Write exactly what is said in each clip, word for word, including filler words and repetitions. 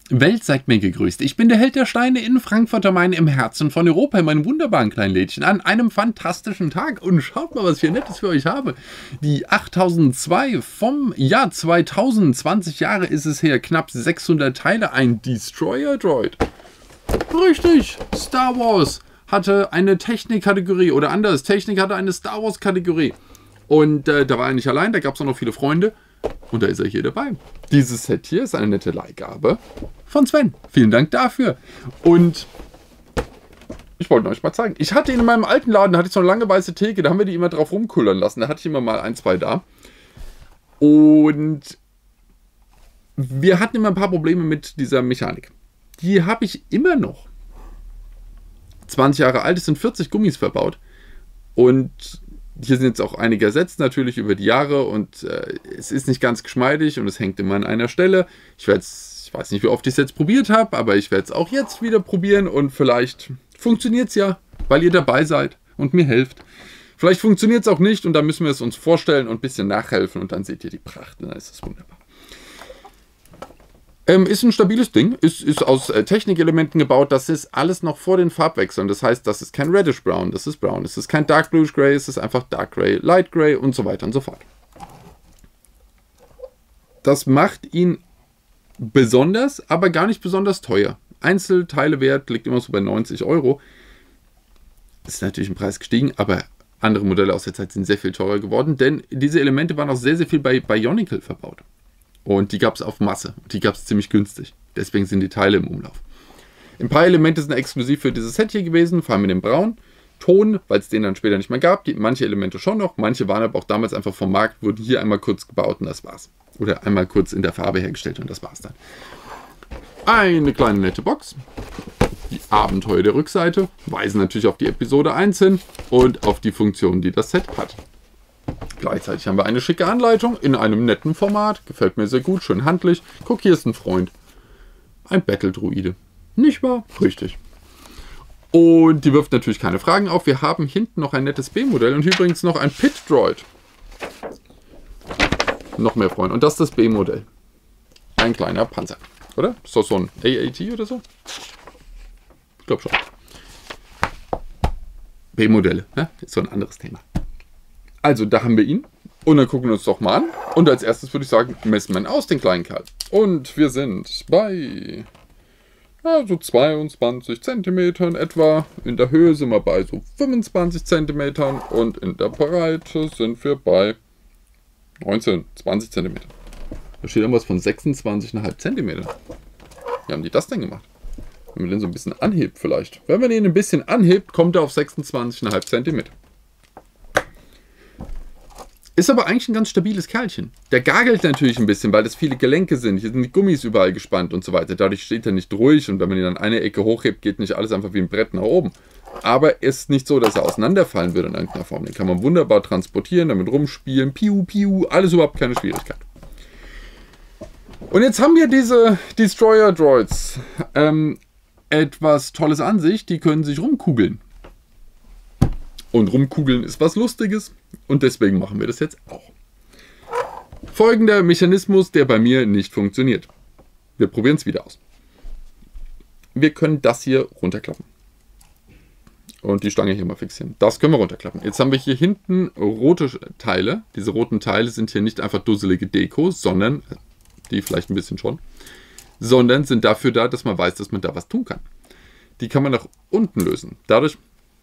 Welt seid mir gegrüßt. Ich bin der Held der Steine in Frankfurt am Main im Herzen von Europa, in meinem wunderbaren kleinen Lädchen, an einem fantastischen Tag. Und schaut mal, was ich hier Nettes für euch habe. Die achttausendzwei vom Jahr zweitausend, zwanzig Jahre ist es her, knapp sechshundert Teile, ein Destroyer Droid. Richtig, Star Wars hatte eine Technik-Kategorie oder anders, Technik hatte eine Star Wars-Kategorie. Und äh, da war er nicht allein, da gab es auch noch viele Freunde. Und da ist er hier dabei. Dieses Set hier ist eine nette Leihgabe von Sven. Vielen Dank dafür. Und ich wollte euch mal zeigen. Ich hatte ihn in meinem alten Laden, da hatte ich so eine lange weiße Theke, da haben wir die immer drauf rumkullern lassen. Da hatte ich immer mal ein, zwei da. Und wir hatten immer ein paar Probleme mit dieser Mechanik. Die habe ich immer noch. zwanzig Jahre alt, es sind vierzig Gummis verbaut. Und hier sind jetzt auch einige ersetzt natürlich über die Jahre und äh, es ist nicht ganz geschmeidig und es hängt immer an einer Stelle. Ich werde es, ich weiß nicht, wie oft ich es jetzt probiert habe, aber ich werde es auch jetzt wieder probieren und vielleicht funktioniert es ja, weil ihr dabei seid und mir helft. Vielleicht funktioniert es auch nicht und dann müssen wir es uns vorstellen und ein bisschen nachhelfen und dann seht ihr die Pracht und dann ist es wunderbar. Ähm, ist ein stabiles Ding, ist, ist aus äh, Technikelementen gebaut, das ist alles noch vor den Farbwechseln, das heißt, das ist kein Reddish Brown, das ist Brown, es ist kein Dark Bluish Gray, es ist einfach Dark Gray, Light Gray und so weiter und so fort. Das macht ihn besonders, aber gar nicht besonders teuer. Einzelteilewert liegt immer so bei neunzig Euro. Ist natürlich im Preis gestiegen, aber andere Modelle aus der Zeit sind sehr viel teurer geworden, denn diese Elemente waren auch sehr, sehr viel bei Bionicle verbaut. Und die gab es auf Masse. Und die gab es ziemlich günstig. Deswegen sind die Teile im Umlauf. Ein paar Elemente sind exklusiv für dieses Set hier gewesen, vor allem in dem Braun. Ton, weil es den dann später nicht mehr gab. Die, manche Elemente schon noch. Manche waren aber auch damals einfach vom Markt, wurden hier einmal kurz gebaut und das war's. Oder einmal kurz in der Farbe hergestellt und das war's dann. Eine kleine nette Box. Die Abenteuer der Rückseite weisen natürlich auf die Episode eins hin und auf die Funktionen, die das Set hat. Gleichzeitig haben wir eine schicke Anleitung in einem netten Format. Gefällt mir sehr gut, schön handlich. Guck, hier ist ein Freund. Ein Battle-Druide. Nicht wahr? Richtig. Und die wirft natürlich keine Fragen auf. Wir haben hinten noch ein nettes B-Modell und übrigens noch ein Pit-Droid. Noch mehr Freunde. Und das ist das B-Modell. Ein kleiner Panzer. Oder? Ist das so ein A A T oder so? Ich glaube schon. B-Modelle. Ne? Ist so ein anderes Thema. Also, da haben wir ihn. Und dann gucken wir uns doch mal an. Und als erstes würde ich sagen, messen wir ihn aus, den kleinen Kerl. Und wir sind bei ja, so zweiundzwanzig Zentimetern etwa. In der Höhe sind wir bei so fünfundzwanzig Zentimetern. Und in der Breite sind wir bei neunzehn, zwanzig Zentimetern. Da steht irgendwas von sechsundzwanzig Komma fünf Zentimetern. Wie haben die das denn gemacht? Wenn man den so ein bisschen anhebt vielleicht. Wenn man ihn ein bisschen anhebt, kommt er auf sechsundzwanzig Komma fünf Zentimeter. Ist aber eigentlich ein ganz stabiles Kerlchen. Der gagelt natürlich ein bisschen, weil das viele Gelenke sind. Hier sind die Gummis überall gespannt und so weiter. Dadurch steht er nicht ruhig und wenn man ihn an eine Ecke hochhebt, geht nicht alles einfach wie ein Brett nach oben. Aber es ist nicht so, dass er auseinanderfallen würde in irgendeiner Form. Den kann man wunderbar transportieren, damit rumspielen. Piu, piu, alles überhaupt keine Schwierigkeit. Und jetzt haben wir diese Destroyer Droids. Ähm, etwas Tolles an sich, die können sich rumkugeln. Und rumkugeln ist was Lustiges und deswegen machen wir das jetzt auch. Folgender Mechanismus, der bei mir nicht funktioniert. Wir probieren es wieder aus. Wir können das hier runterklappen. Und die Stange hier mal fixieren. Das können wir runterklappen. Jetzt haben wir hier hinten rote Teile. Diese roten Teile sind hier nicht einfach dusselige Deko, sondern, die vielleicht ein bisschen schon, sondern sind dafür da, dass man weiß, dass man da was tun kann. Die kann man nach unten lösen. Dadurch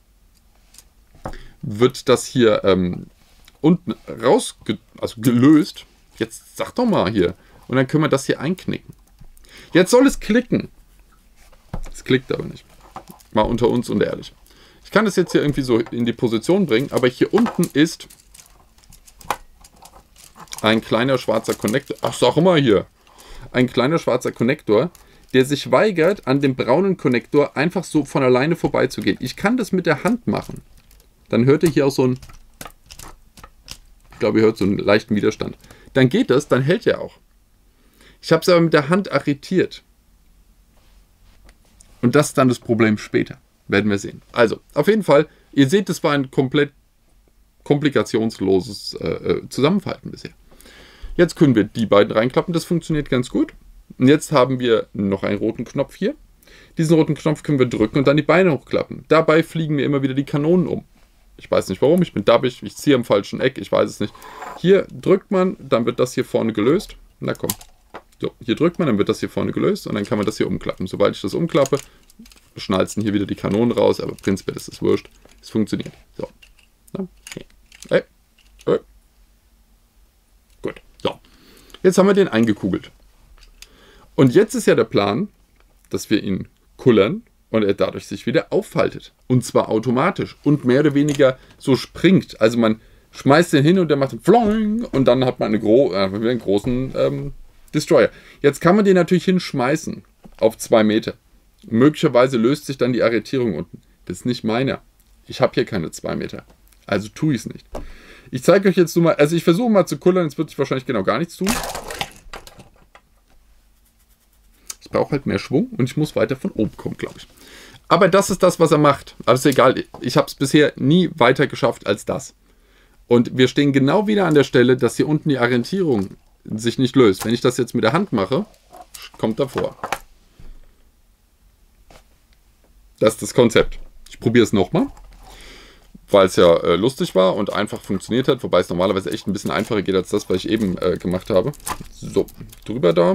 wird das hier ähm, unten raus, also gelöst. Jetzt sag doch mal hier. Und dann können wir das hier einknicken. Jetzt soll es klicken. Es klickt aber nicht. Mal unter uns und ehrlich. Ich kann das jetzt hier irgendwie so in die Position bringen, aber hier unten ist ein kleiner schwarzer Konnektor. Ach, sag mal hier. Ein kleiner schwarzer Konnektor, der sich weigert, an dem braunen Konnektor einfach so von alleine vorbeizugehen. Ich kann das mit der Hand machen. Dann hört ihr hier auch so ein, ich glaube, ihr hört so einen leichten Widerstand. Dann geht das, dann hält er auch. Ich habe es aber mit der Hand arretiert. Und das ist dann das Problem später. Werden wir sehen. Also, auf jeden Fall, ihr seht, das war ein komplett komplikationsloses äh, Zusammenfalten bisher. Jetzt können wir die beiden reinklappen, das funktioniert ganz gut. Und jetzt haben wir noch einen roten Knopf hier. Diesen roten Knopf können wir drücken und dann die Beine hochklappen. Dabei fliegen mir immer wieder die Kanonen um. Ich weiß nicht warum, ich bin dabbig, ich ziehe am falschen Eck, ich weiß es nicht. Hier drückt man, dann wird das hier vorne gelöst. Na komm. So, hier drückt man, dann wird das hier vorne gelöst und dann kann man das hier umklappen. Sobald ich das umklappe, schnalzen hier wieder die Kanonen raus, aber prinzipiell ist es wurscht. Es funktioniert. So. Okay. Hey. Hey. Gut. So. Jetzt haben wir den eingekugelt. Und jetzt ist ja der Plan, dass wir ihn kullern und er dadurch sich wieder auffaltet. Und zwar automatisch und mehr oder weniger so springt. Also man schmeißt den hin und der macht einen Floing und dann hat man eine gro äh, einen großen ähm, Destroyer. Jetzt kann man den natürlich hinschmeißen auf zwei Meter. Möglicherweise löst sich dann die Arretierung unten. Das ist nicht meiner. Ich habe hier keine zwei Meter. Also tue ich es nicht. Ich zeige euch jetzt nur mal, also ich versuche mal zu kullern, jetzt wird sich wahrscheinlich genau gar nichts tun. Ich brauche halt mehr Schwung und ich muss weiter von oben kommen, glaube ich. Aber das ist das, was er macht. Aber ist egal, ich habe es bisher nie weiter geschafft als das. Und wir stehen genau wieder an der Stelle, dass hier unten die Orientierung sich nicht löst. Wenn ich das jetzt mit der Hand mache, kommt davor. Das ist das Konzept. Ich probiere es nochmal, weil es ja äh, lustig war und einfach funktioniert hat, wobei es normalerweise echt ein bisschen einfacher geht als das, was ich eben äh, gemacht habe. So, drüber da.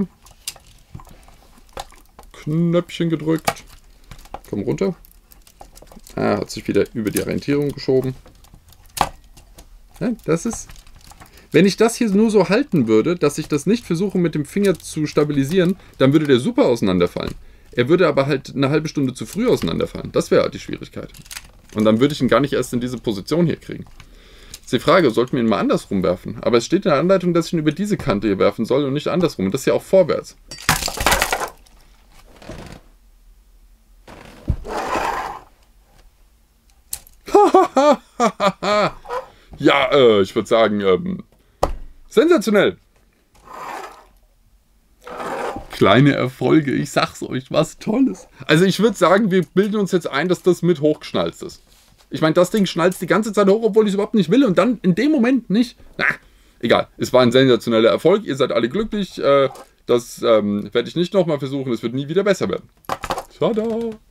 Knöpfchen gedrückt. Komm runter. Ah, hat sich wieder über die Orientierung geschoben. Ja, das ist... Wenn ich das hier nur so halten würde, dass ich das nicht versuche mit dem Finger zu stabilisieren, dann würde der super auseinanderfallen. Er würde aber halt eine halbe Stunde zu früh auseinanderfallen. Das wäre halt die Schwierigkeit. Und dann würde ich ihn gar nicht erst in diese Position hier kriegen. Jetzt ist die Frage, sollten wir ihn mal andersrum werfen? Aber es steht in der Anleitung, dass ich ihn über diese Kante hier werfen soll und nicht andersrum. Und das ist ja auch vorwärts. Ja, äh, ich würde sagen, ähm, sensationell. Kleine Erfolge, ich sag's euch, was Tolles. Also ich würde sagen, wir bilden uns jetzt ein, dass das mit hochgeschnalzt ist. Ich meine, das Ding schnalzt die ganze Zeit hoch, obwohl ich es überhaupt nicht will und dann in dem Moment nicht. Na, egal, es war ein sensationeller Erfolg, ihr seid alle glücklich. Äh, das ähm, werde ich nicht nochmal versuchen, es wird nie wieder besser werden. Tada!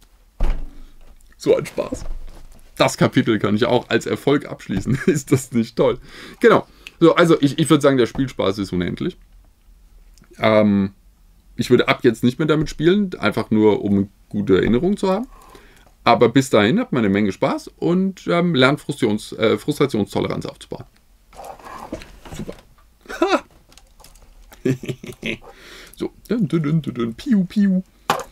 So ein Spaß. Das Kapitel kann ich auch als Erfolg abschließen. Ist das nicht toll? Genau. So, also ich, ich würde sagen, der Spielspaß ist unendlich. Ähm, ich würde ab jetzt nicht mehr damit spielen, einfach nur um gute Erinnerungen zu haben. Aber bis dahin hat man eine Menge Spaß und ähm, lernt Frustrations, äh, Frustrationstoleranz aufzubauen. Super. Ha! So. Dun, dun, dun, dun, dun. Piu, piu.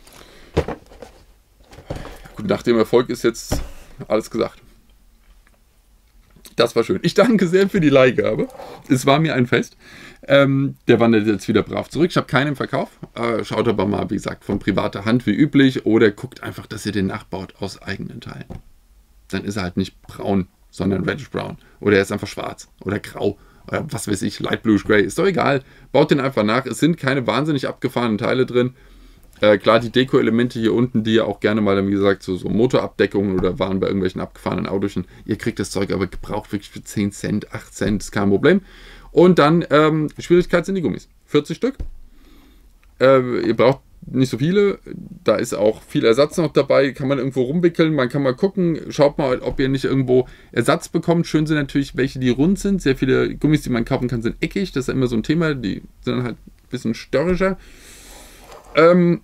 Gut, nach dem Erfolg ist jetzt alles gesagt. Das war schön. Ich danke sehr für die Leihgabe. Es war mir ein Fest. Ähm, der wandert jetzt wieder brav zurück. Ich habe keinen im Verkauf. Äh, schaut aber mal, wie gesagt, von privater Hand wie üblich. Oder guckt einfach, dass ihr den nachbaut aus eigenen Teilen. Dann ist er halt nicht braun, sondern reddish brown. Oder er ist einfach schwarz oder grau. Oder was weiß ich, light bluish gray. Ist doch egal. Baut den einfach nach. Es sind keine wahnsinnig abgefahrenen Teile drin. Äh, klar, die Deko-Elemente hier unten, die ja auch gerne mal, wie gesagt, so, so Motorabdeckungen oder waren bei irgendwelchen abgefahrenen Autochen. Ihr kriegt das Zeug aber gebraucht wirklich für zehn Cent, acht Cent, ist kein Problem. Und dann, ähm, Schwierigkeit sind die Gummis. vierzig Stück. Äh, ihr braucht nicht so viele. Da ist auch viel Ersatz noch dabei. Kann man irgendwo rumwickeln. Man kann mal gucken. Schaut mal, ob ihr nicht irgendwo Ersatz bekommt. Schön sind natürlich welche, die rund sind. Sehr viele Gummis, die man kaufen kann, sind eckig. Das ist ja immer so ein Thema. Die sind dann halt ein bisschen störrischer. Ähm,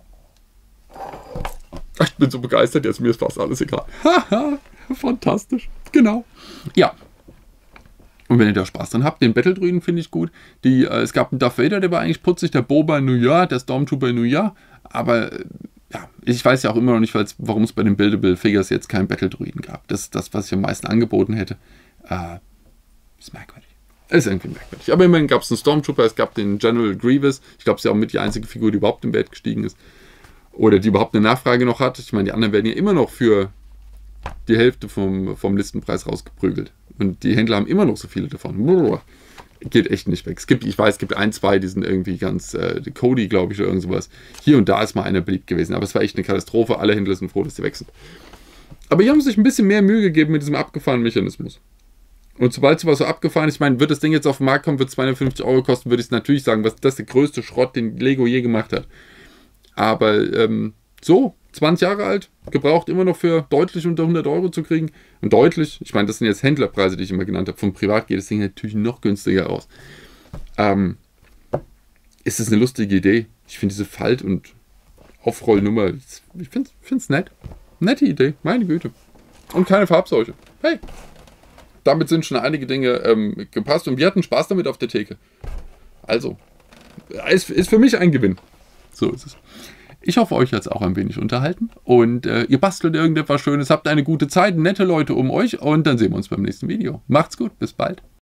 Ich bin so begeistert, jetzt mir ist fast alles egal. Haha, fantastisch. Genau. Ja. Und wenn ihr da Spaß dran habt, den Battle-Druiden finde ich gut. Die, äh, es gab einen Darth Vader, der war eigentlich putzig, der Boba in New York, der Stormtrooper in New York. Aber äh, ja, ich weiß ja auch immer noch nicht, warum es bei den Buildable Figures jetzt keinen Battle-Druiden gab. Das ist das, was ich am meisten angeboten hätte. Äh, ist merkwürdig. Ist irgendwie merkwürdig. Aber immerhin gab es einen Stormtrooper, es gab den General Grievous. Ich glaube, es ist ja auch mit die einzige Figur, die überhaupt im Wert gestiegen ist. Oder die überhaupt eine Nachfrage noch hat. Ich meine, die anderen werden ja immer noch für die Hälfte vom, vom Listenpreis rausgeprügelt. Und die Händler haben immer noch so viele davon. Brrr. Geht echt nicht weg. Es gibt, ich weiß, es gibt ein, zwei, die sind irgendwie ganz, äh, Cody, glaube ich, oder irgend sowas. Hier und da ist mal einer beliebt gewesen. Aber es war echt eine Katastrophe. Alle Händler sind froh, dass sie weg sind. Aber hier haben sie sich ein bisschen mehr Mühe gegeben mit diesem abgefahrenen Mechanismus. Und sobald sowas so abgefahren ist, ich meine, wird das Ding jetzt auf den Markt kommen, wird zweihundertfünfzig Euro kosten, würde ich es natürlich sagen, was das der größte Schrott, den Lego je gemacht hat. Aber ähm, so, zwanzig Jahre alt, gebraucht immer noch für deutlich unter hundert Euro zu kriegen. Und deutlich, ich meine, das sind jetzt Händlerpreise, die ich immer genannt habe. Vom Privat geht das Ding natürlich noch günstiger aus. Ähm, ist das eine lustige Idee? Ich finde diese Falt- und Aufrollnummer, ich finde es nett. Nette Idee, meine Güte. Und keine Farbseuche. Hey, damit sind schon einige Dinge ähm, gepasst und wir hatten Spaß damit auf der Theke. Also, ist, ist für mich ein Gewinn. So ist es. Ich hoffe, euch hat es auch ein wenig unterhalten und äh, ihr bastelt irgendetwas Schönes, habt eine gute Zeit, nette Leute um euch und dann sehen wir uns beim nächsten Video. Macht's gut, bis bald.